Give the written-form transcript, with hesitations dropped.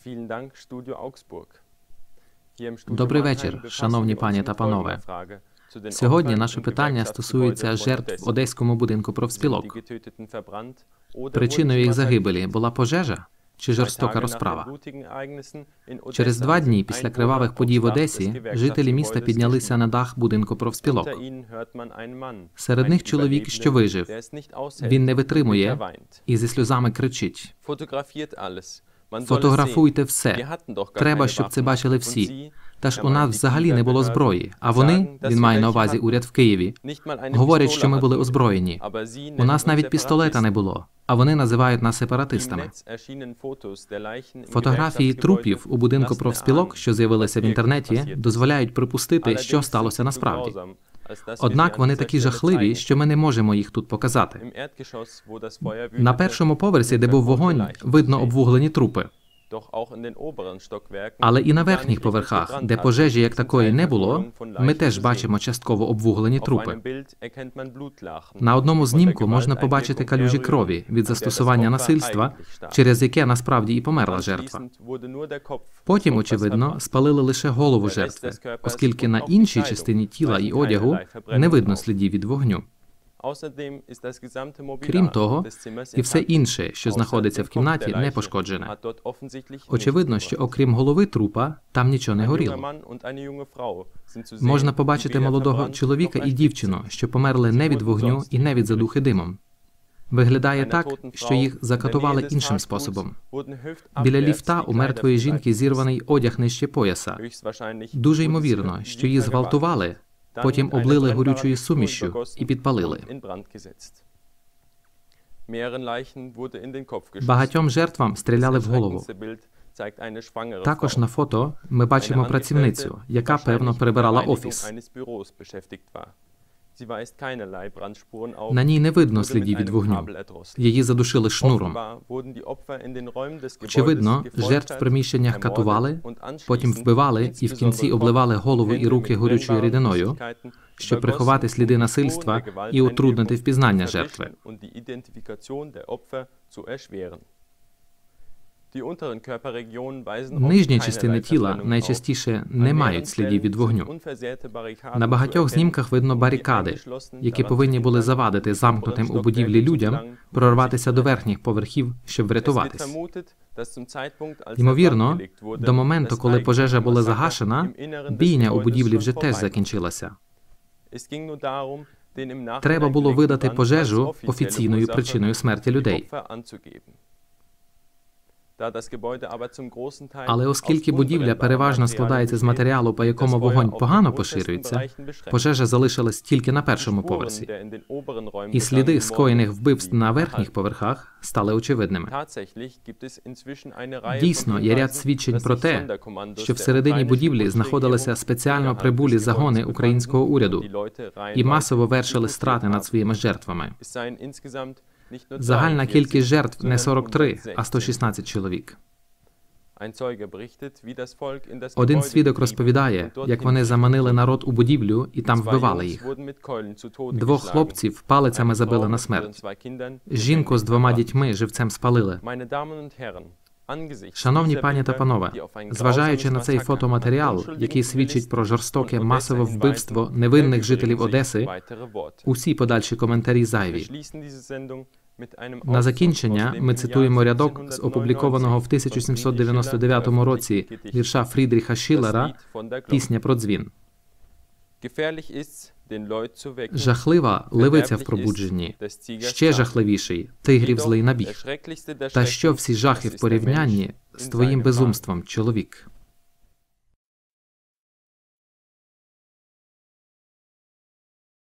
Добрий вечір, шановні пані та панове. Сьогодні наше питання стосується жертв в Одеському будинку профспілок. Причиною їх загибелі була пожежа чи жорстока розправа? Через 2 дні після кривавих подій в Одесі жителі міста піднялися на дах будинку профспілок. Серед них чоловік, що вижив. Він не витримує і зі сльозами кричить: «Фотографуйте все. Треба, щоб це бачили всі. Та ж у нас взагалі не було зброї. А вони, він має на увазі уряд в Києві, говорять, що ми були озброєні. У нас навіть пістолета не було, а вони називають нас сепаратистами». Фотографії трупів у будинку профспілок, що з'явилися в інтернеті, дозволяють припустити, що сталося насправді. Однак вони такі жахливі, що ми не можемо їх тут показати. На першому поверсі, де був вогонь, видно обвуглені трупи. Але і на верхніх поверхах, де пожежі як такої не було, ми теж бачимо частково обвуглені трупи. На одному знімку можна побачити калюжі крові від застосування насильства, через яке насправді і померла жертва. Потім, очевидно, спалили лише голову жертви, оскільки на іншій частині тіла і одягу не видно слідів від вогню. Крім того, і все інше, що знаходиться в кімнаті, не пошкоджене. Очевидно, що окрім голови трупа, там нічого не горіло. Можна побачити молодого чоловіка і дівчину, що померли не від вогню і не від задухи димом. Виглядає так, що їх закатували іншим способом. Біля ліфта у мертвої жінки зірваний одяг нижче пояса. Дуже ймовірно, що її зґвалтували, потім облили горючою сумішшю і підпалили. Багатьом жертвам стріляли в голову. Також на фото ми бачимо працівницю, яка, певно, прибирала офіс. На ній не видно слідів від вогню. Її задушили шнуром. Очевидно, жертв в приміщеннях катували, потім вбивали і в кінці обливали голову і руки горючою рідиною, щоб приховати сліди насильства і утруднити впізнання жертви. Нижні частини тіла найчастіше не мають слідів від вогню. На багатьох знімках видно барикади, які повинні були завадити замкнутим у будівлі людям прорватися до верхніх поверхів, щоб врятуватись. Ймовірно, до моменту, коли пожежа була загашена, бійня у будівлі вже теж закінчилася. Треба було видати пожежу офіційною причиною смерті людей. Але оскільки будівля переважно складається з матеріалу, по якому вогонь погано поширюється, пожежа залишилась тільки на першому поверсі. І сліди скоєних вбивств на верхніх поверхах стали очевидними. Дійсно, є ряд свідчень про те, що всередині будівлі знаходилися спеціально прибулі загони українського уряду і масово вершили страти над своїми жертвами. Загальна кількість жертв не 43, а 116 чоловік. Один свідок розповідає, як вони заманили народ у будівлю і там вбивали їх. 2 хлопців палицями забили на смерть. Жінку з 2 дітьми живцем спалили. Шановні пані та панове, зважаючи на цей фотоматеріал, який свідчить про жорстоке масове вбивство невинних жителів Одеси, усі подальші коментарі зайві. На закінчення ми цитуємо рядок з опублікованого в 1799 році вірша Фрідріха Шіллера «Пісня про дзвін». «Жахлива левиця в пробудженні, ще жахливіший тигрів злий набіг. Та що всі жахи в порівнянні з твоїм безумством, чоловік?»